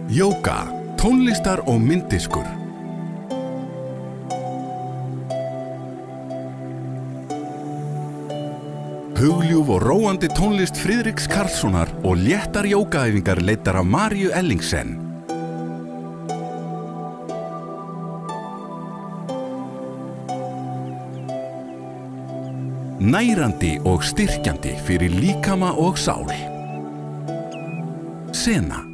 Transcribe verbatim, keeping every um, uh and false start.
Jóga, tónlistar og mynddiskur. Hugljúf og róandi tónlist Friðriks Karlssonar og léttar jógaæfingar leiddar af Maríu Ellingsen. Nærandi og styrkjandi fyrir líkama og sál. Sena.